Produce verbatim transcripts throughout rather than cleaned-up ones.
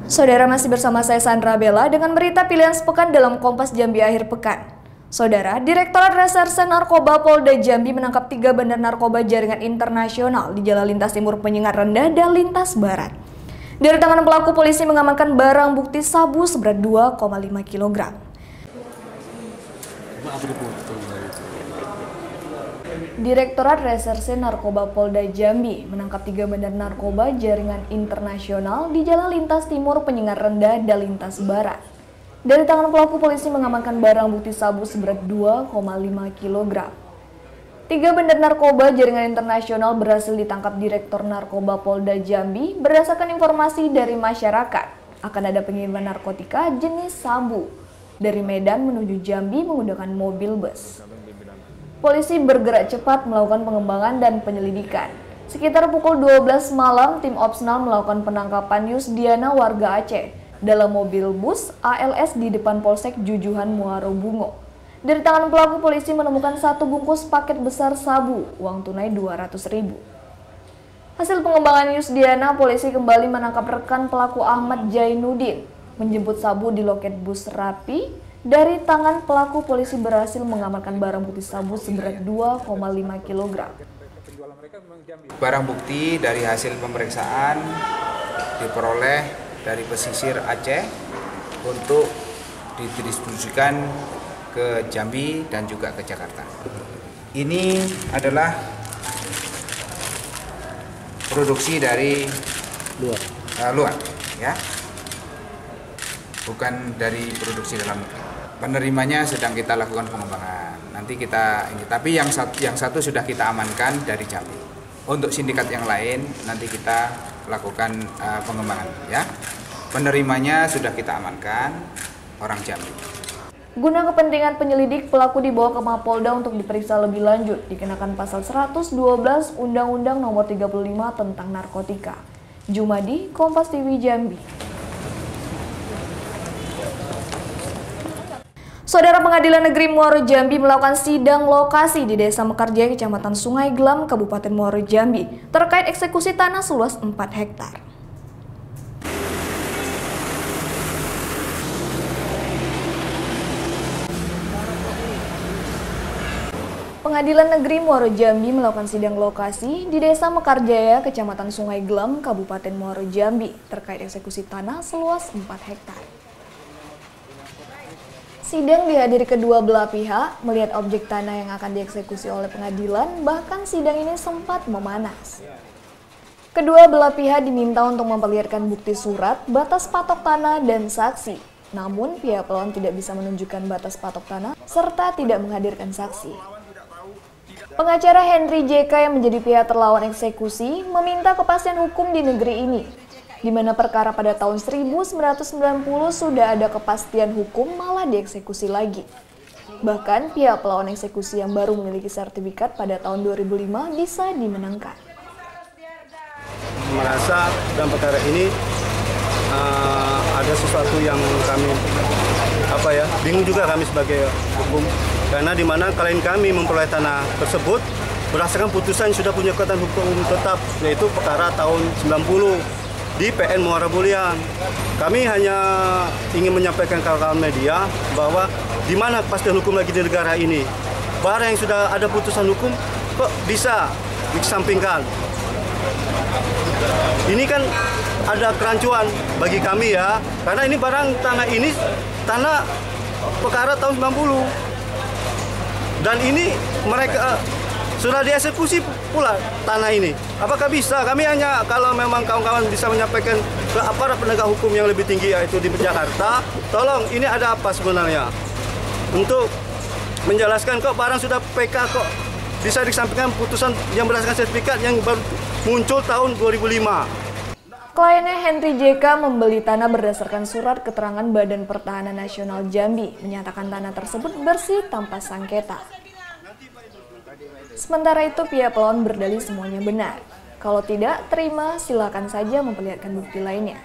Saudara, masih bersama saya Sandra Bella dengan berita pilihan sepekan dalam Kompas Jambi akhir pekan. Saudara, Direktorat Reserse Narkoba Polda Jambi menangkap tiga bandar narkoba jaringan internasional di Jalan Lintas Timur Penyengat Rendah dan Lintas Barat. Dari tangan pelaku, polisi mengamankan barang bukti sabu seberat dua koma lima kilogram. Direktorat Reserse Narkoba Polda Jambi menangkap tiga bandar narkoba jaringan internasional di Jalan Lintas Timur Penyengat Rendah dan Lintas Barat. Dari tangan pelaku, polisi mengamankan barang bukti sabu seberat dua koma lima kilogram. Tiga bandar narkoba jaringan internasional berhasil ditangkap Direktur Narkoba Polda Jambi berdasarkan informasi dari masyarakat akan ada pengiriman narkotika jenis sabu dari Medan menuju Jambi menggunakan mobil bus. Polisi bergerak cepat melakukan pengembangan dan penyelidikan. Sekitar pukul dua belas malam, tim Opsnal melakukan penangkapan Yusdiana warga Aceh dalam mobil bus A L S di depan Polsek Jujuhan Muaro Bungo. Dari tangan pelaku, polisi menemukan satu bungkus paket besar sabu, uang tunai dua ratus ribu. Hasil pengembangan Yusdiana, polisi kembali menangkap rekan pelaku Ahmad Jainuddin menjemput sabu di loket bus Rapi. Dari tangan pelaku, polisi berhasil mengamankan barang bukti sabu seberat dua koma lima kilogram. Barang bukti dari hasil pemeriksaan diperoleh dari pesisir Aceh untuk didistribusikan ke Jambi dan juga ke Jakarta. Ini adalah produksi dari luar, uh, luar ya. Bukan dari produksi dalam negeri. Penerimanya sedang kita lakukan pengembangan. Nanti kita ini, tapi yang satu, yang satu sudah kita amankan dari Jambi. Untuk sindikat yang lain nanti kita lakukan uh, pengembangan ya. Penerimanya sudah kita amankan orang Jambi. Guna kepentingan penyelidik, pelaku dibawa ke Mapolda untuk diperiksa lebih lanjut, dikenakan pasal seratus dua belas Undang-Undang Nomor tiga puluh lima tentang narkotika. Jumadi, Kompas T V Jambi. Saudara, Pengadilan Negeri Muaro Jambi melakukan sidang lokasi di Desa Mekarjaya, Kecamatan Sungai Glam, Kabupaten Muaro Jambi, terkait eksekusi tanah seluas empat hektar. Pengadilan Negeri Muaro Jambi melakukan sidang lokasi di Desa Mekarjaya, Kecamatan Sungai Glam, Kabupaten Muaro Jambi, terkait eksekusi tanah seluas empat hektar. Sidang dihadiri kedua belah pihak melihat objek tanah yang akan dieksekusi oleh pengadilan, bahkan sidang ini sempat memanas. Kedua belah pihak diminta untuk memperlihatkan bukti surat, batas patok tanah, dan saksi. Namun pihak pemohon tidak bisa menunjukkan batas patok tanah serta tidak menghadirkan saksi. Pengacara Henry J K yang menjadi pihak terlawan eksekusi meminta kepastian hukum di negeri ini, di mana perkara pada tahun seribu sembilan ratus sembilan puluh sudah ada kepastian hukum malah dieksekusi lagi. Bahkan pihak pelawan eksekusi yang baru memiliki sertifikat pada tahun dua ribu lima bisa dimenangkan. Merasa dalam perkara ini uh, ada sesuatu yang kami apa ya bingung juga kami sebagai hukum, karena di mana klien kami memperoleh tanah tersebut berdasarkan putusan sudah punya kekuatan hukum tetap, yaitu perkara tahun sembilan puluh. Di P N Muara Bulian. Kami hanya ingin menyampaikan ke kawan media bahwa di mana kepastian hukum lagi di negara ini. Barang yang sudah ada putusan hukum kok bisa dikesampingkan. Ini kan ada kerancuan bagi kami ya, karena ini barang tanah ini tanah perkara tahun sembilan puluh. Dan ini mereka sudah dieksekusi pula tanah ini. Apakah bisa? Kami hanya kalau memang kawan-kawan bisa menyampaikan ke aparat penegak hukum yang lebih tinggi, yaitu di Jakarta, tolong ini ada apa sebenarnya? Untuk menjelaskan kok barang sudah P K kok bisa disampaikan putusan yang berdasarkan sertifikat yang baru muncul tahun dua ribu lima. Kliennya Henry J K membeli tanah berdasarkan surat keterangan Badan Pertahanan Nasional Jambi, menyatakan tanah tersebut bersih tanpa sengketa. Sementara itu pihak pemohon berdalih semuanya benar. Kalau tidak, terima, silakan saja memperlihatkan bukti lainnya.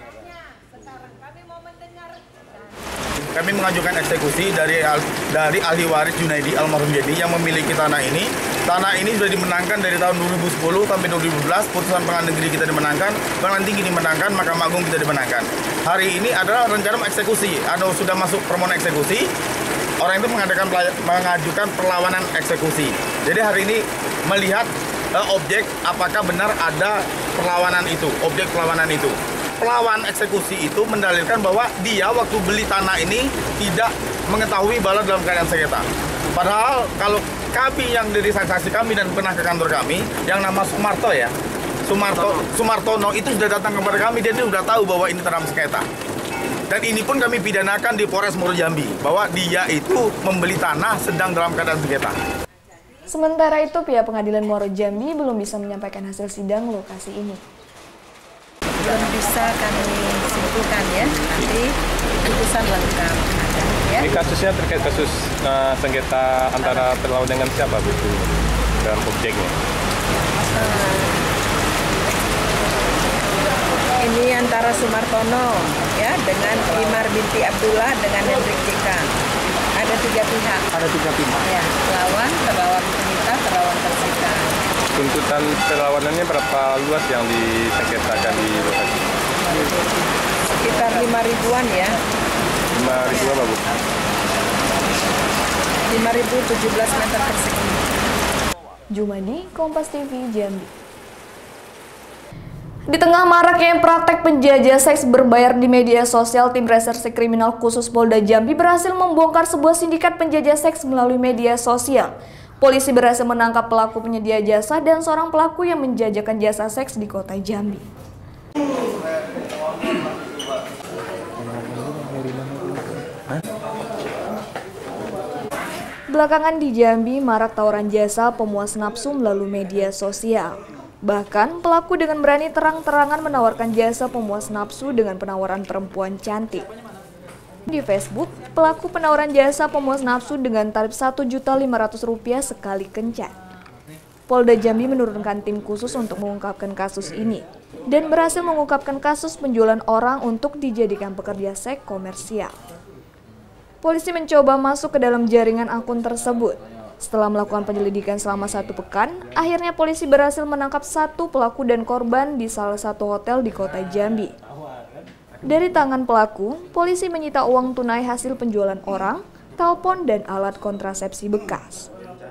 Kami mengajukan eksekusi dari dari ahli waris Junaidi almarhum Jadi yang memiliki tanah ini Tanah ini sudah dimenangkan dari tahun dua ribu sepuluh sampai dua ribu sebelas, putusan pengadilan negeri kita dimenangkan, pengadilan tinggi dimenangkan, Mahkamah Agung kita dimenangkan. Hari ini adalah rencana eksekusi, atau sudah masuk permohonan eksekusi, orang itu mengadakan mengajukan perlawanan eksekusi. Jadi hari ini melihat uh, objek apakah benar ada perlawanan itu, objek perlawanan itu. Pelawan eksekusi itu mendalilkan bahwa dia waktu beli tanah ini tidak mengetahui bahwa dalam keadaan sengketa. Padahal kalau kami yang dari saksi kami dan pernah ke kantor kami, yang nama Sumarto ya, Sumarto, Sumartono itu sudah datang kepada kami, dia sudah tahu bahwa ini dalam sengketa. Dan ini pun kami pidanakan di Polres Muaro Jambi, bahwa dia itu membeli tanah sedang dalam keadaan sengketa. Sementara itu, pihak pengadilan Muaro Jambi belum bisa menyampaikan hasil sidang lokasi ini. Belum bisa kami simpulkan ya, nanti putusan lengkap ada ya. Ini kasusnya terkait kasus uh, sengketa antara terlawan dengan siapa Bu dalam objeknya? Uh, ini antara Sumartono ya dengan Imar binti Abdullah dengan Hendrik Jika. Ada tiga pihak. Ada tiga pihak. Ya, terlawan, terlawan penyita, terlawan tersita. Tuntutan perlawanannya berapa luas yang disengketakan di lokasi? Sekitar lima ribuan ya. lima ribu apa Bu? lima ribu tujuh belas meter persegi. Jumadi, Kompas T V, Jambi. Di tengah maraknya praktek penjajah seks berbayar di media sosial, tim reserse kriminal khusus Polda Jambi berhasil membongkar sebuah sindikat penjajah seks melalui media sosial. Polisi berhasil menangkap pelaku penyedia jasa dan seorang pelaku yang menjajakan jasa seks di kota Jambi. Belakangan di Jambi marak tawaran jasa pemuas nafsu melalui media sosial. Bahkan pelaku dengan berani terang-terangan menawarkan jasa pemuas nafsu dengan penawaran perempuan cantik. Di Facebook, pelaku penawaran jasa pemuas nafsu dengan tarif satu juta lima ratus rupiah sekali kencan. Polda Jambi menurunkan tim khusus untuk mengungkapkan kasus ini dan berhasil mengungkapkan kasus penjualan orang untuk dijadikan pekerja seks komersial. Polisi mencoba masuk ke dalam jaringan akun tersebut. Setelah melakukan penyelidikan selama satu pekan, akhirnya polisi berhasil menangkap satu pelaku dan korban di salah satu hotel di kota Jambi. Dari tangan pelaku, polisi menyita uang tunai hasil penjualan orang, telepon, dan alat kontrasepsi bekas.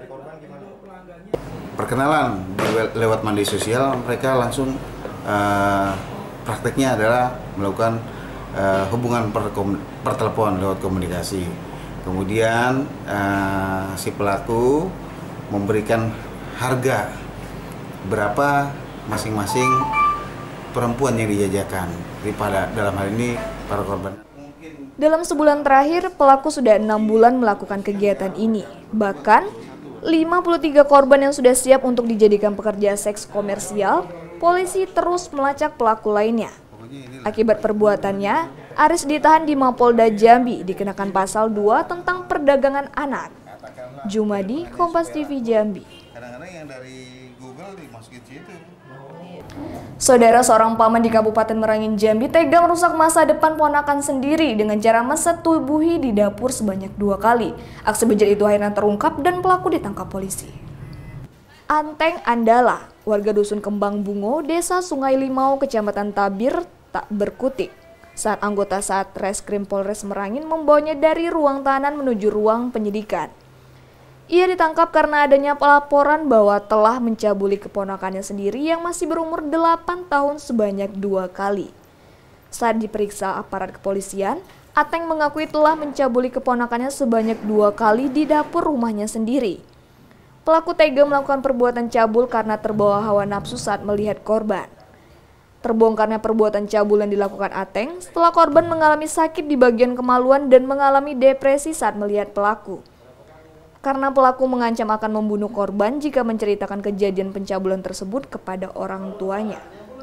Perkenalan lewat media sosial, mereka langsung uh, prakteknya adalah melakukan uh, hubungan pertelepon lewat komunikasi. Kemudian uh, si pelaku memberikan harga berapa masing-masing perempuan yang dijajakan daripada dalam hal ini para korban. Dalam sebulan terakhir, pelaku sudah enam bulan melakukan kegiatan ini. Bahkan, lima puluh tiga korban yang sudah siap untuk dijadikan pekerja seks komersial, polisi terus melacak pelaku lainnya. Akibat perbuatannya, Aris ditahan di Mapolda Jambi dikenakan pasal dua tentang perdagangan anak. Jumadi, Kompas T V, Jambi. Kadang-kadang yang dari Google dimasukin situ. Saudara, seorang paman di Kabupaten Merangin, Jambi tega merusak masa depan ponakan sendiri dengan cara mesetubuhi di dapur sebanyak dua kali. Aksi bejat itu akhirnya terungkap dan pelaku ditangkap polisi. Anteng Andala, warga Dusun Kembang Bungo, Desa Sungai Limau, Kecamatan Tabir, tak berkutik saat anggota Satreskrim Polres Merangin membawanya dari ruang tahanan menuju ruang penyidikan. Ia ditangkap karena adanya pelaporan bahwa telah mencabuli keponakannya sendiri yang masih berumur delapan tahun sebanyak dua kali. Saat diperiksa aparat kepolisian, Ateng mengakui telah mencabuli keponakannya sebanyak dua kali di dapur rumahnya sendiri. Pelaku tega melakukan perbuatan cabul karena terbawa hawa nafsu saat melihat korban. Terbongkarnya perbuatan cabul yang dilakukan Ateng setelah korban mengalami sakit di bagian kemaluan dan mengalami depresi saat melihat pelaku. Karena pelaku mengancam akan membunuh korban jika menceritakan kejadian pencabulan tersebut kepada orang tuanya.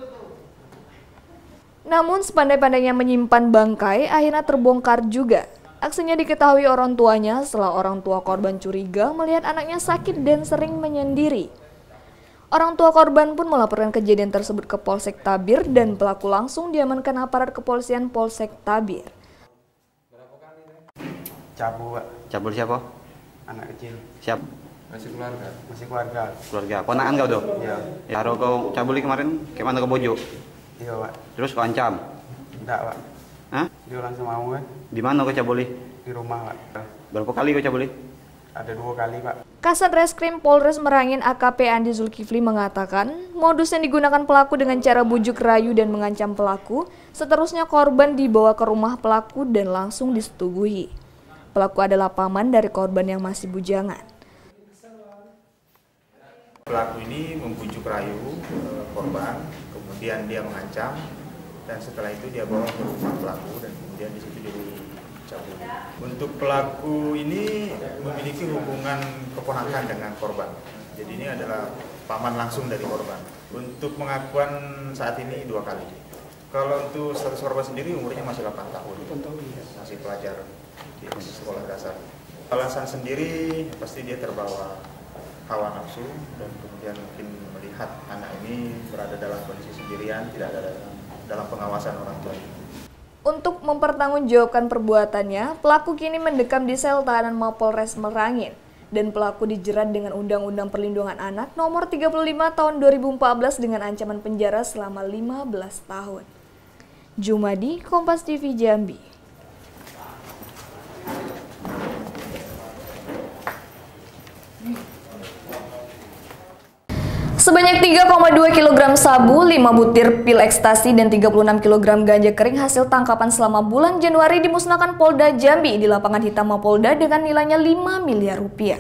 Namun sepandai-pandainya menyimpan bangkai akhirnya terbongkar juga. Aksinya diketahui orang tuanya setelah orang tua korban curiga melihat anaknya sakit dan sering menyendiri. Orang tua korban pun melaporkan kejadian tersebut ke Polsek Tabir dan pelaku langsung diamankan aparat kepolisian Polsek Tabir. Cabul, Pak. Cabul siapa? Anak kecil. Siap. Masih keluarga. Masih keluarga. Keluarga. Ponakan kau tuh? Iya. Ya, kalau kau cabuli kemarin, kayak mana kau bojo? Iya, Pak. Terus kau ancam? Enggak, Pak. Hah? Dia langsung mau kan? Di mana kau cabuli? Di rumah, Pak. Berapa kali kau cabuli? Ada dua kali, Pak. Kasat Reskrim Polres Merangin A K P Andi Zulkifli mengatakan, modus yang digunakan pelaku dengan cara bujuk rayu dan mengancam pelaku, seterusnya korban dibawa ke rumah pelaku dan langsung disetubuhi. Pelaku adalah paman dari korban yang masih bujangan. Pelaku ini membujuk rayu korban, kemudian dia mengancam, dan setelah itu dia bawa ke rumah pelaku dan kemudian di situ dicabuli. Untuk pelaku ini memiliki hubungan keponakan dengan korban. Jadi ini adalah paman langsung dari korban. Untuk pengakuan saat ini dua kali. Kalau untuk status korban sendiri umurnya masih delapan tahun. Masih pelajar di sekolah dasar. Alasan sendiri pasti dia terbawa hawa nafsu dan kemudian mungkin melihat anak ini berada dalam kondisi sendirian, tidak ada dalam pengawasan orang tua. Untuk mempertanggungjawabkan perbuatannya, pelaku kini mendekam di sel tahanan Mapolres Merangin dan pelaku dijerat dengan Undang-Undang Perlindungan Anak Nomor tiga puluh lima Tahun dua ribu empat belas dengan ancaman penjara selama lima belas tahun. Jumadi, Kompas T V Jambi. Sebanyak tiga koma dua kilogram sabu, lima butir pil ekstasi, dan tiga puluh enam kilogram ganja kering hasil tangkapan selama bulan Januari dimusnahkan Polda Jambi di lapangan hitam Mapolda dengan nilainya lima miliar rupiah.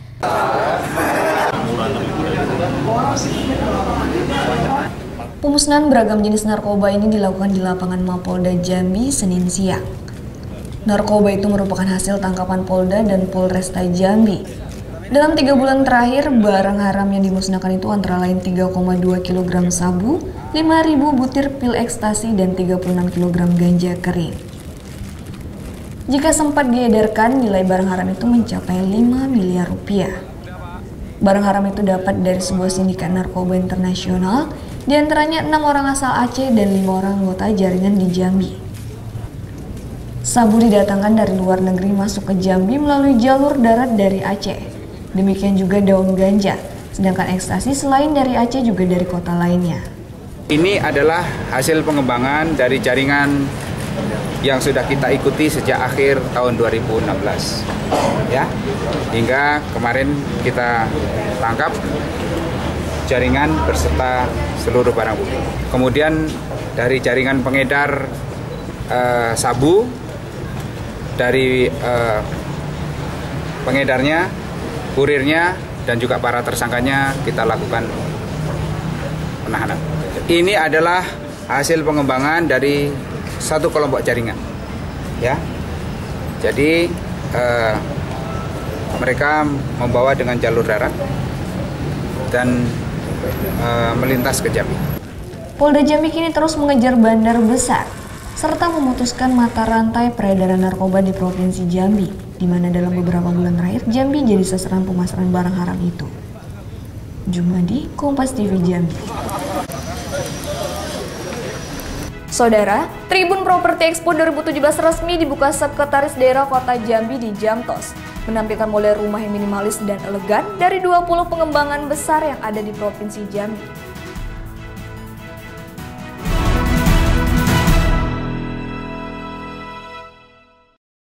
Pemusnahan beragam jenis narkoba ini dilakukan di lapangan Mapolda Jambi Senin siang. Narkoba itu merupakan hasil tangkapan Polda dan Polresta Jambi. Dalam tiga bulan terakhir, barang haram yang dimusnahkan itu antara lain tiga koma dua kilogram sabu, lima ribu butir pil ekstasi, dan tiga puluh enam kilogram ganja kering. Jika sempat diedarkan, nilai barang haram itu mencapai lima miliar rupiah. Barang haram itu dapat dari sebuah sindikat narkoba internasional, diantaranya enam orang asal Aceh dan lima orang anggota jaringan di Jambi. Sabu didatangkan dari luar negeri masuk ke Jambi melalui jalur darat dari Aceh. Demikian juga daun ganja, sedangkan ekstasi selain dari Aceh juga dari kota lainnya. Ini adalah hasil pengembangan dari jaringan yang sudah kita ikuti sejak akhir tahun dua ribu enam belas. Ya, hingga kemarin kita tangkap jaringan berserta seluruh barang bukti. Kemudian dari jaringan pengedar eh, sabu, dari eh, pengedarnya, kurirnya, dan juga para tersangkanya kita lakukan penahanan. Ini adalah hasil pengembangan dari satu kelompok jaringan, ya. Jadi eh, mereka membawa dengan jalur darat dan eh, melintas ke Jambi. Polda Jambi kini terus mengejar bandar besar serta memutuskan mata rantai peredaran narkoba di Provinsi Jambi, di mana dalam beberapa bulan terakhir Jambi jadi sasaran pemasaran barang haram itu. Jumadi, Kompas T V Jambi. Saudara, Tribun Properti Expo dua ribu tujuh belas resmi dibuka Sekretaris Daerah Kota Jambi di Jamtos, menampilkan model rumah yang minimalis dan elegan dari dua puluh pengembangan besar yang ada di Provinsi Jambi.